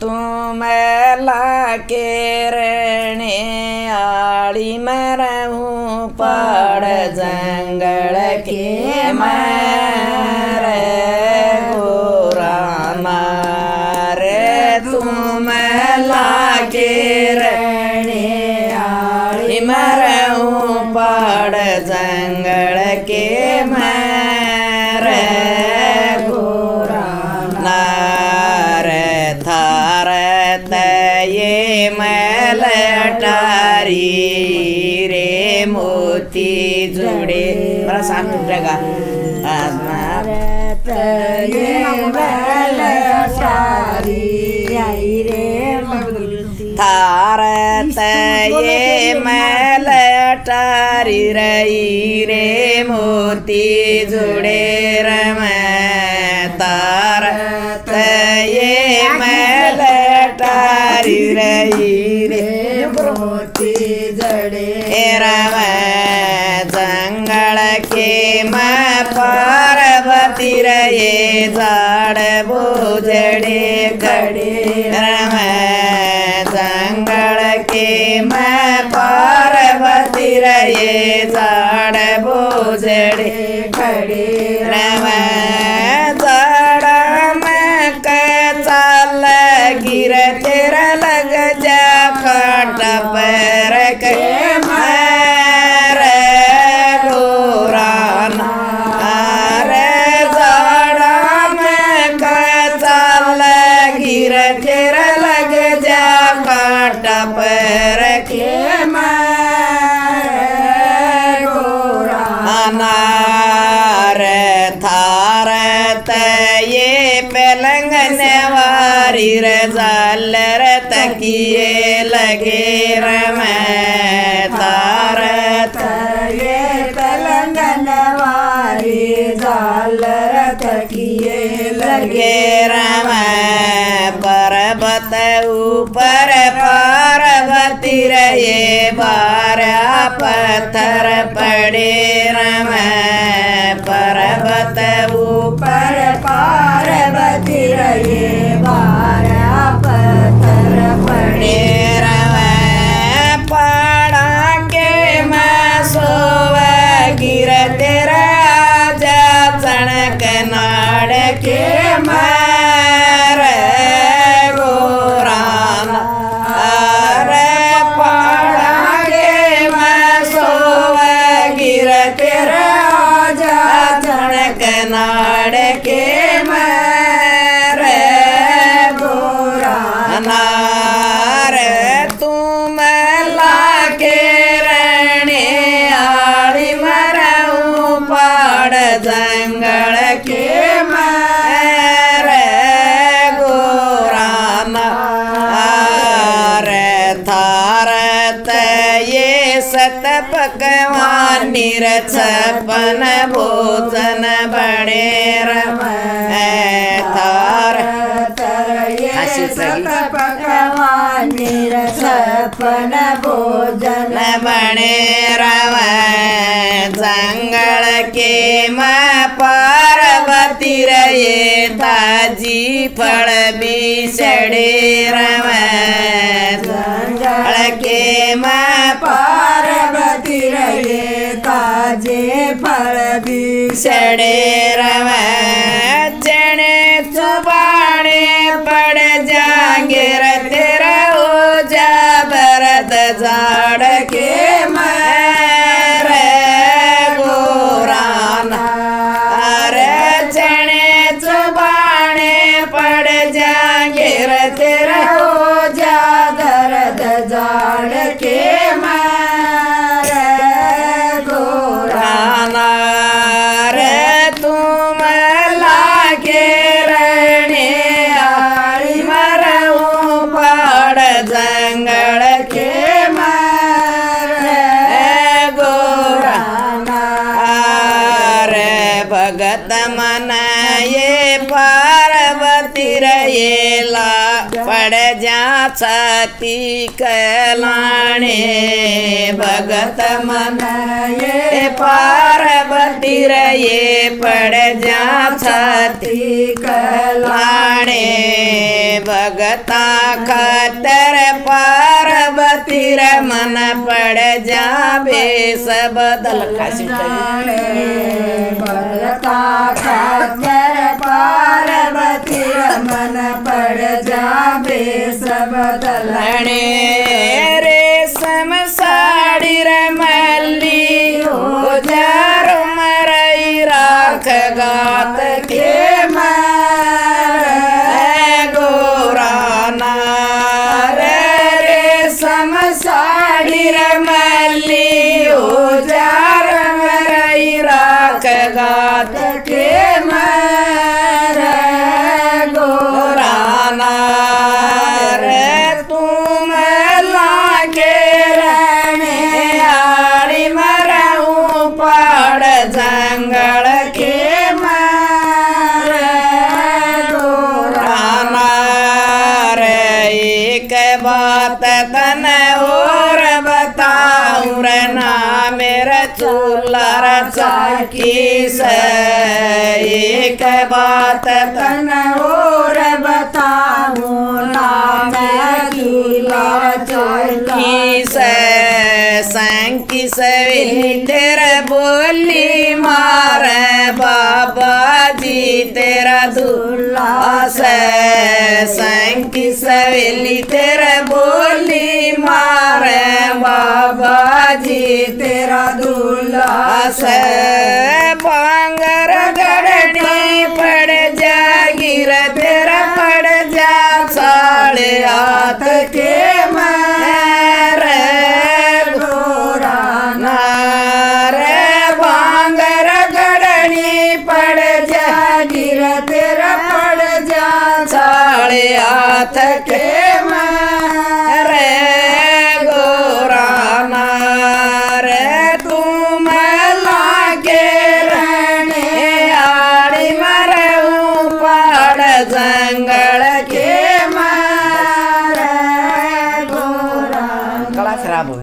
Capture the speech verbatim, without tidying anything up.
तुम लाके रहने आड़ी में रहूं पड़ जंगल के मारे गोरा मारे तुम लाके रहने आड़ी में रहूं पड़ जंगल के मारे गोरा नारे थार ये मैल अटारी रे मोती जुड़े मेरा साथ टूटेगा ये मैल अटारी रे थार ये मैल अटारी रही रे मोती जुड़े रम तार ये मैल अटारी रही रे मोती जड़े रम जंगल के मैं पार्वती रहे झाड़ बोझड़े खड़े रम जंगल के मैं पार्वती रहे झाड़ बोझड़े खड़े रम झाड़ा में चाल गिर तेरा लग जा खाट पर के मारे गोरा नारे झाड़ा में चाल गिर तेरा लग जा खाट पर के मारे गोरा नारे थार ये पलंग नवारी रजाल तकिए लगे रम तार ये पलंग नवारी जाल तकिए लगे रम पर्वत ऊपर पार्वती रहे बारह पत्थर पड़े रम पर्वत ऊपर पार्वती रहे बारह पत्थर पड़े रम पड़ा के मैं सोव गिर तेरा जा सड़क नाड़ के मारे गोरा अरे पड़ा के मैं सोव गिर तेरा जा सड़क नाड़ के मारे गोरा नारे तुम लाके रहने आड़ी मरऊं पड़ जंगल के मारे गोरा नारे थार ये सत पकवान निरछपन भोजन बड़े रम थार सत पकवान निरछपन भोजन बड़े रम जंगल के माँ पार्वती रहे ताजी फल बिछड़े रम जंगल के माँ पार्वती रहे ताजे फल बिछड़े रम चने चुबाने पड़ जाएंगे तेरा हो जा भरत झाड़ के मारे गोरा अरे चने चुबाने पड़ जाएंगे तेरा हो जा भरत झाड़ के मारे गोरा रे तुम लागे रहने आड़ी मरऊं पड़ जंगल के मारे गोरा रे भगत मन ये पार्वती रहे ला पड़ जा छाती कलाणे भगत मन ये पार्वती रे पड़ जा छाती कलाणे भगता खातर पार्वती रे मन पड़ जा बेस बदल भगता खातर पार्वती मन पड़ जा बेस बदलने रेशम साड़ी रमली हो जार मरई राख गात के मार गोराना रेशम साड़ी रमली हो जार मरई राख गात के मार गोराना रे तुम लागे रमे आड़ी मरऊ पड़ जंगल के मार गोराना रे एक बात तन और बताऊं रे ना मेरा चूल्हा चाकी से एक बात तन और बताऊं ना मैं चूल्हा चाकी से संकी सवेली तेरा बोली मारे बाबा जी तेरा दूल्हा से संकी सवेली तेरा बोली मारे बाबा जी तेरा दूल्हा से बांगर गड़नी पड़ जा गिर तेरा पड़ जा साढ़े हाथ के मारे गोराना रे बांगर गड़नी पड़ जा गिर तेरा पड़ जा साढ़े हाथ के